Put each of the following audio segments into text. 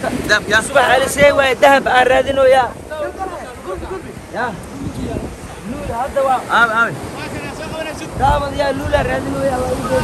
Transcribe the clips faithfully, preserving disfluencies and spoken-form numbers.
دهب يا صبح على سوى ذهب أرادينه يا يا لول هذا وا آمين آمين دابا يا لول أرادينه يا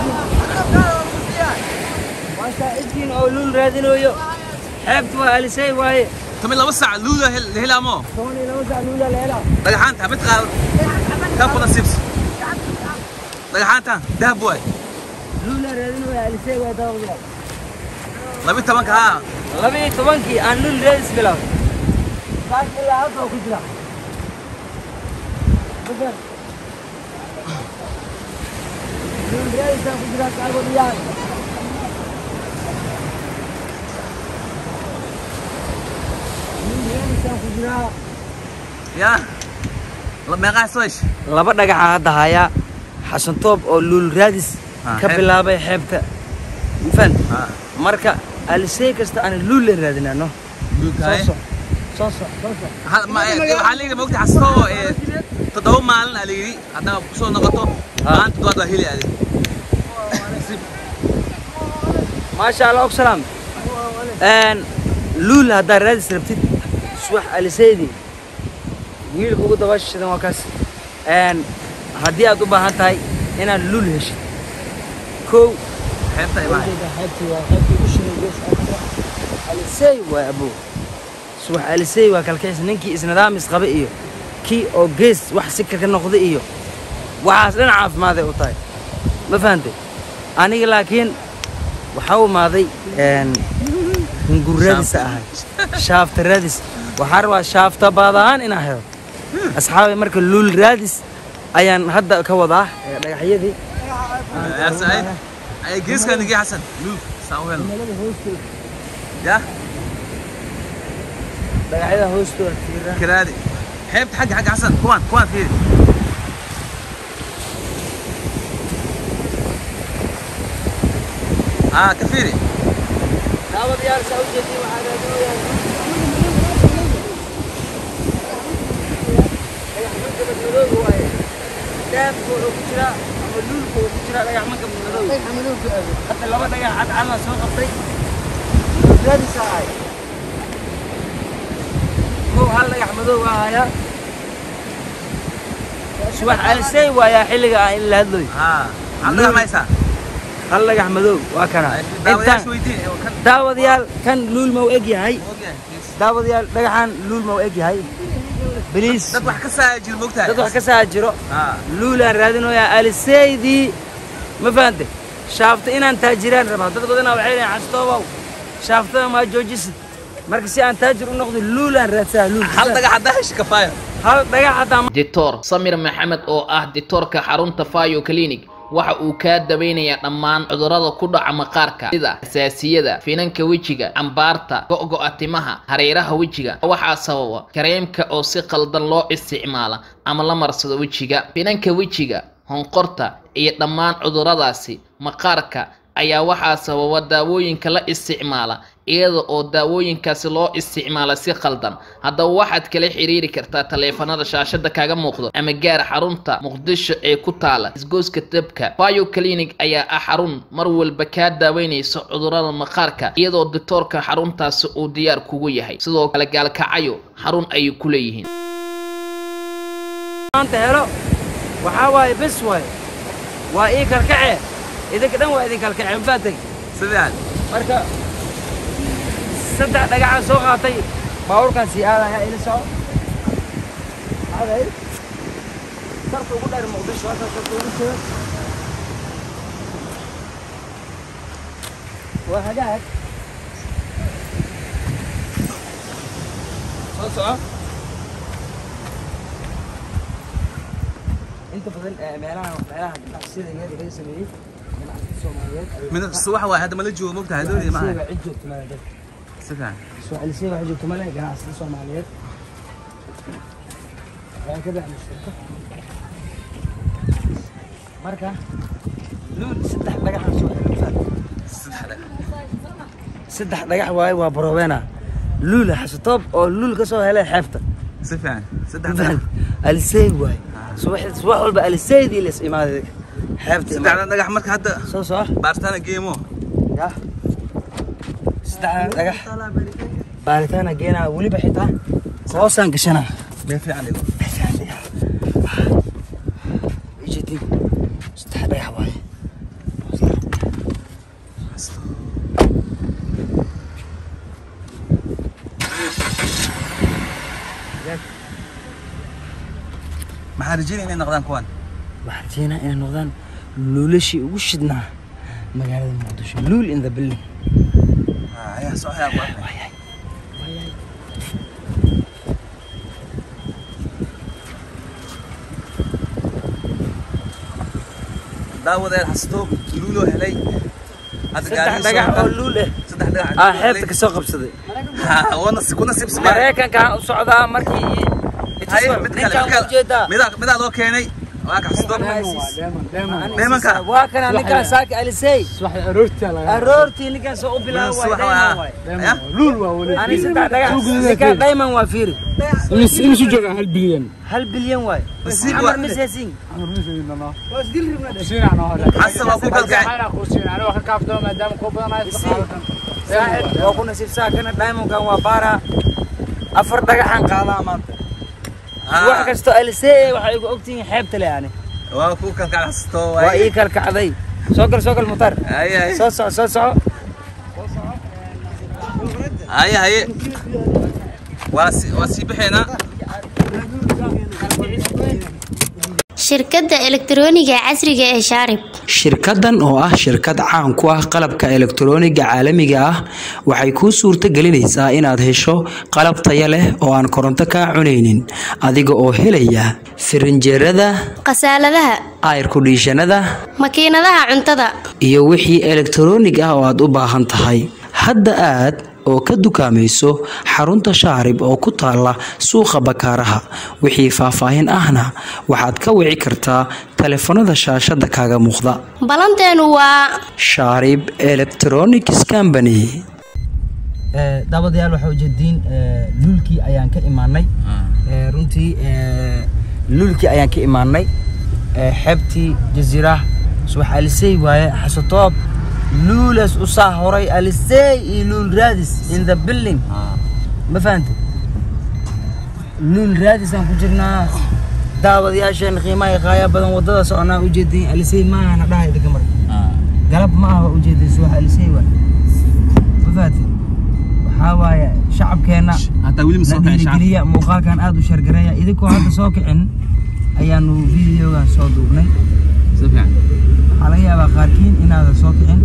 وانت إدين أو لول أرادينه يا حبت وعلى سوى تمن لو وسع لولا هلا مو ثاني لو وسع لول لا دغحان تبت قال كم نصيب دغحان تا دهب واي لول أرادينه يا على سوى دابا لبي تمنك ها لبي تمنكي أن لول رئيس بلا بعد الله هذا وكذا بكر لول رئيس وكذا كاربو ديار يا ما قاسوش laba dhagax hadda haya xasan toob oo lul raadis ka bilaabay xeebta fan marka alisay kasta aan lul raadinano soo soo soo hal ma xaliga moogta xasto ee toddoba maalin aligi hadda ku soo noqoto maanta dood waa heli adig ma sha Allah salaam een lul hadda raadis rabtid subax alisaydi wiil ugu dabashadan waa kaas een haddii aad u baahan tahay inaad lul heshid kow xeebta imaa xeebta waa xeebta u shiraysa alisay waa abu subax alisay waa kalkeys ninkii isnidaam isqaba iyo kii oo gees wax si ka noqda iyo waxaas dhan caafimaad u tahay ma fahantay aniga laakiin waxa uu maaday een hungurradis ahay shaafta radis waxaa rabaa shaafta baadaan inaa helo أصحابي مركز لول رادس أيان هذا كوضع دقيقة يا سعيد أي جيس كان يجي حسن لول ساوي يا دقيقة هوستو كرادي حبت حاجة حاجة حسن كوان كوان فيه آه كثيري دعوة ديار سعودية وحاجة داب وكتيرا عملوا له كتيرا لا يعمل كم من عملوا حتى لو بدأ عاد على سوق الطريق هذه ساعة هو هلا يحمدوه وهايا شو على سي ويا حلقة إلا هذول ها هلا ما يسا هلا يحمدوه وكنا داود شويتين داود يال كان لول موجي هاي داود يال دقحان لول موجي هاي بليز dad wax ka saajir moogtahay dad wax ka saajiro ha lula raadino ya alisaydi ma faante shaafta inaan taajiraan raba dad badan waxay leeyahay xastoobow shaafta ma joojis marka si aan taajir u noqdo lula raadsaa lul hal dhagax hada hesh kafaaya hal dhagax hada Doctor Samir Maxamed oo ah doctorka xarunta Fayo Clinic waxa uu ka dabaynayaa dhammaan cudurrada ku dhaca maqaarka sida xasaasiyada finanka wajiga ambaarta go'go'a timaha hareeraha wajiga waxa sababa kareemka oo si qaldan loo isticmaalo ama la marsado wajiga finanka wajiga honqorta iyo dhammaan cudurradaasi maqaarka ayaa waxa sababa daawooyinka la isticmaala iyada oo daawooyinkaasi loo isticmaalo si qaldan hadda waxaad kala xiriiri kartaa taleefanada shaashada kaaga muuqdo ama gaar xarunta Muqdisho ee ku taala isgooska dabka Fayo Clinic ayaa ah xarun mar walba ka daaweynayso cudurrada maqaarka iyadoo doctorka xaruntaasi uu diyaar kugu yahay sidoo kale gaalkacayo xarun ay ku leeyihiin maanta helo waxa waay bes waay waa ii kalkacay idinka dhan waa idin kalkacay faatay sidaan marka saddex dhagax soo qaatay baawrkan si aadaya ila soo aday sarta ugu dheer Muqdisho halka sarta ugu soo waa hagaag soo soo inta badan meelaha meelaha sida iyada laga sameeyay من الصباح واحد ما لجوا موقتها هذول معي سفان سؤال سيبا عجب تمالا قناع سلسوا معليات يعني كده احنا الشركة ماركة لول سدح دقاح نسوي سدح دقاح سدح دقاح واي وبروبينا لول حسطوب او لول كسو هلا حافته سفان سدح دقاح السيب واي صباح صباح والبا السيد اللي اسمه هذا حافته سدح دقاح مرك هذا صح صح بارتانا جيمو يا سدح دقاح baaritaana geenaa weliba xitaa hoosaan gashanaa ما في عندك اجتي استحبي يا حبايبي ما حرجيني إني نقدان كوان waxaan inaan noqdaan luulashii ugu shidnaa magaalada Muqdisho luul in the building آه يا صح يا أبو داود الحسطوب لولو هلي saddex dhagax oo luul ah saddex dhagax ah xeebta ka soo qabsaday ha wana kuna sibs Mareykanka u socdaa markii hay mid kale mid mid loo keenay waa ka xasطوب deemanka waa kana ninka saaki alisay wax aroorti la aroorti ninka soo u bilaaway luul waa wali ani saddex dhagax ninka dayman waa fiiri imis imis jooga hal bilyan hal bilyan waay nasiib amar misaasin amar misaasin waa isdil ribna siin ana hore xasan waa ku kalgacay ana ku siin ana wax ka kaafto maadaama ku badanaay saaxid waa ku nasiib saakana dayman kan waa baara afar dhagaxan qaadaa maanta wax kasto alisay waxay ugu ogtiin xeebta le yani waa ku kalgacay xasطوب waa ii kalkacday soo gal soo gal mutar ay ay soo soo soo soo ay ay waasi waasi bixina shirkadda elektarooniga casriga ee Shaarib shirkadan oo ah shirkad caan ku ah qalabka elektarooniga caalamiga ah waxay ku suurta gelinaysaa inaad hesho qalab tayo leh oo aan koronto ka cuneynin adiga oo helaya firinjeerada qasaaladaha air conditionada makiinadaha cuntada iyo wixii elektaroonig ah oo aad u baahan tahay hadda aad oo ka dukaamayso xarunta Shaarib oo ku taala suuqa Bakaaraha wixii faahfaahin ahna waxaad ka wici kartaa telefoonada shaashada kaaga muuqda balanteenu waa Shaarib Electronics Company ee dabadayaal waxa ujeedin luulkii ayaan ka imaanay ee runtii ee luulkii ayaan ka imaanay ee xebti jasiirah subax alisay waaye xasatoob luulas u soo horay alisay luul raadis in the building ma fahanti luul raadis aan ku jirnaa daawadayaasheen qiimaha qaaya badan wadada soconaa u jeedin alisay ma aha dhahay dadka mar galab ma aha u jeedin subax alisay waa ma fahanti waxa waaye shacabkeena hata wili soo kacay shacabka muuqaalkan aad u shargareeya idinku hadda soo kicin ayaanu videogan soo duubnay safiican waxa laga yaabaa qaarkiin inaad soo kicin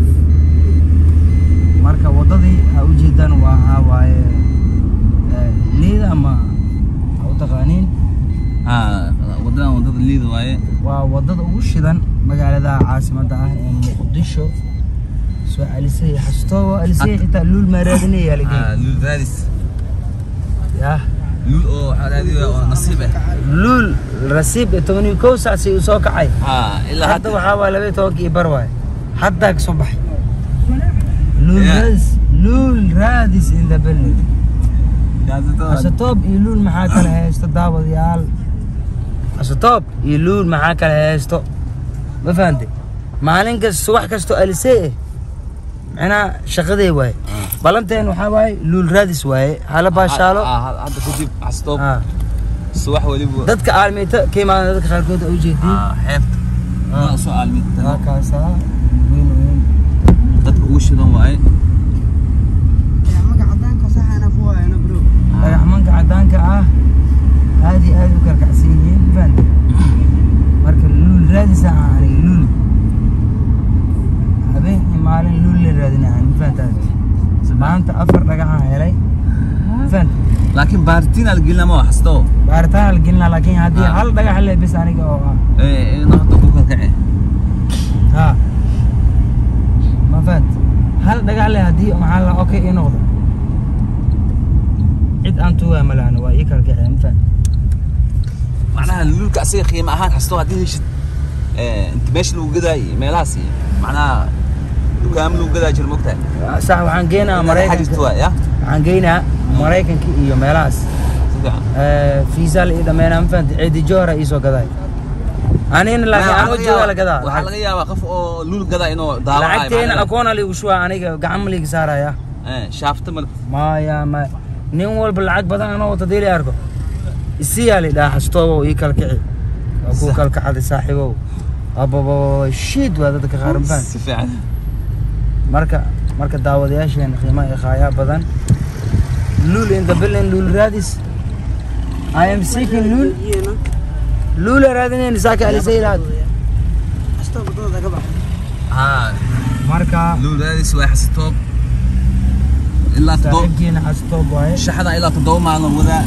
marka wadadii ha u jeedaan waa ha waaye leeda ama u taqaaniin ha wadada wadada leeda waaye waa wadada ugu shidan magaalada caasimadda ah ee Muqdisho soo alisay xastoo alisay xitaa luul ma raadinaya ha luul raadis ya luul oo hadaadi oo nasiib ah luul rasiib toban iyo kow saac si soo kacay ha ilaa hadda waxa waa laba iyo toban iyo bar waay hadda ka soo baxay luul raadis luul raadis in the building xastoob iyo luul maxaa kala haysto daawadayaal xastoob iyo luul maxaa kala haysto ma fahanti maalin kasta wax kasto alisay ana shaqaday waay balanteen waxa waay luul raadis waay hala baashaalo hadda ku dib xastoob subax waliba dadka aalmeeta kiimaana dadka qaarkood u jeedin xeebta waa soo aalmeeta kaasa dadka ugu shidan waay magaca cadaanka saxana ku waayna bro magaca cadaanka ah aadi aad u karkacsan yihiin fan marka luul raadis aan luul habeen maalin luul la raadinaan fantaad maanta afar dhagax helay fan laakiin baartiin al gilna ma xasto baartaan al gilna laakiin hadii hal dhagax la bis aniga oo ah ee noqdo ku kalkacay ha ma fan hal dhagax la hadii maxaa la okay in noqdo cid aan tuwa malaana waa ii kalkacay ma fan macnaha luulka asii qiimo ahaan xasto hadii heshid ee inta meesha lagu gaday meelahaas macnaha dukaam lagu gaday jir mogtahay sax waxaan geenaa Mareykanka ya waxaan geenaa Mareykanka iyo meelahaas ee fiisa la idhameena ma fahanti ciidi joora ii soo gaday anina laakiin aan u jeedaa la gadaa waxa laga yaabaa qof oo luul gadaa inuu daawacayo lacagteena akoon ali ugu shuwa aniga gacan maliga saaraya ee shaafta mal ma ya ma nin walba lacag badan anoo wata deeli arko isiyaa la dhaha xastoobo ii kala kici waa ku kala kacday saaxiibow ababa shid waa dadka qaaran baan si fiican marka marka daawadayaasheen qiimaha ay khaayaa badan lul in the building lul radis I am seeking lul lul radineen saaka alisay laad xastoobo dooda ka bax ha marka lul radis waa xastoob ilaa toddoba xastoob waaye shaxda ilaa toddoba maalin wada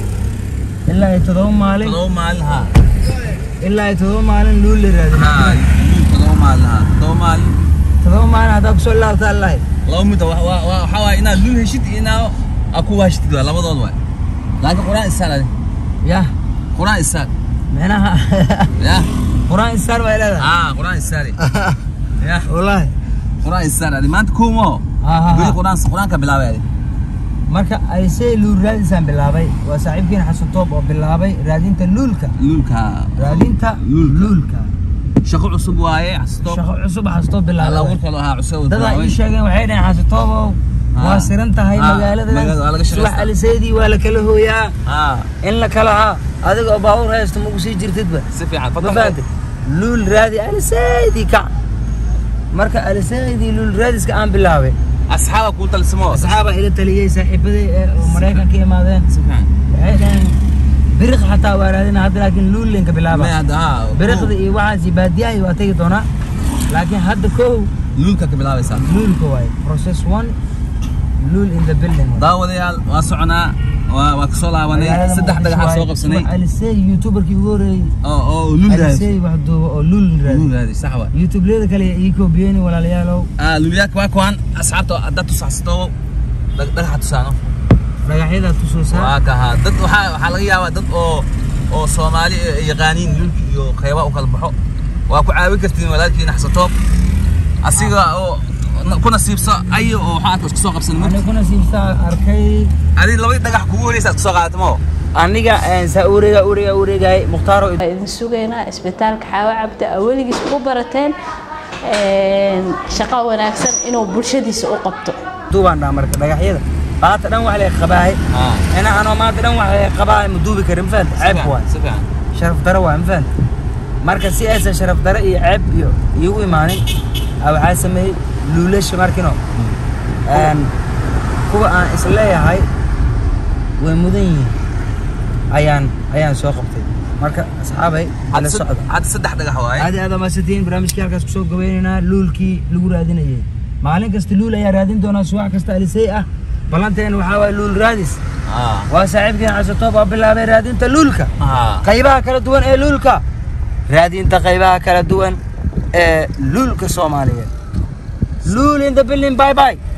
ilaa ay toddoba maalin toddoba maalin ha ilaa ay toddoba maalin lul radin ha toddoba maalin ha toddoba maalin toddoba maalin hadaa kusoo laabta allahay laba mid waxaa waaye inaad lul heshid iyo inaa aku hashid waa labadood waay laakiin quraan isaal adi yah quraan isaal micnaha yah quraan isaal baa leedahay haa quraan isaali yah wallaahi quraan isaal adi maanta kuumo beri quraan quraanka bilaabay adi marka alisay luul raadisaan bilaabay waa saaxiibkiina xasan toob oo bilaabay raadinta luulka luulka raadinta luulka shaqo cusub waaye xastoob shaqo cusub xastoob bilaabay alla warkooda ahaa cusub dadaa ii sheegeen waxay dhaheen xasan toobow waa siran tahay magaalada subax alisaydii waa la kala hooyaa in la kala haa adiga oo baabuur haysto magu sii jirtidba si fiican fadlan luul raadi alisaydii kac marka alisaydii luul raadiska aan bilaabay asxaaba ku talsamo asxaaba ila taliyay saaxiibaday oo Mareykanka imaadeen si fiican waxay dhaheen biriq xataa waa raadina hadda laakiin luul linka bilaaba biriqda iyo waxaasi baadiyahay waa tagi doonaa laakiin hadda kow luulka ka bilaabaysaa luulka waay process one lul in the building daawadayaal waa soconaa waa waa kasoo laabanay saddex dhagax soo qabsanay alisay youtuberkii ugu horeeyay oo oo lul raadi alisay wax duuba oo lul raadi lul raadi sax waa youtube leeda kale ii koobiyeen walaalayaalow ah lulyaak waa kuwan asxaabta dad tusaxsto dhagaxa tusaano dhagaxyada tusoosaa waa ka haa dad waxa waxa laga yaabaa dad oo oo Soomaali yaqaaniin lulki iyo qayba u kala baxo waa ku caawin kartiin walaalkiina xasatoob asiga oo kuna siibsa ay oo waxa ka soo qabsan aniga kuna siibsa arkay adi laba dhagax kugu horeeyay soo qaadamo aniga aan saa ureega ureega ureegay muxtaaro idin sugeynaa isbitaalka xaawa cabdi awaligiis ku barateen een shaqo wanaagsan inuu bulshadiisa u qabto duubaan marka dhagaxyada baata dhan wax la qabaay ana ana maanta dhan wax la qabaay muduubi karin faan ceeb waa sharaf daro waa faan marka si ay sharaf daro iyo ceeb iyo igu imaanin aw xasamay luulash markino aan kuwa aan isleeyahay way mudan yihiin ayaan ayaan soo qabtay marka asxaabay ala socda had saddex dhagax waay hadi aad ma sideen barnaamijkii halkaas ku soo gabeynayna luulkii lagu raadinayay maalin kasta luul ayaa raadin doona subax kasta alisay ah balanteen waxa way luul raadis ah waa saaxiibkiina xasatoob oo bilaabay raadinta luulka ah qaybaha kala duwan ee luulka raadinta qaybaha kala duwan ee luulka Soomaaliyeed lul in the building bye bye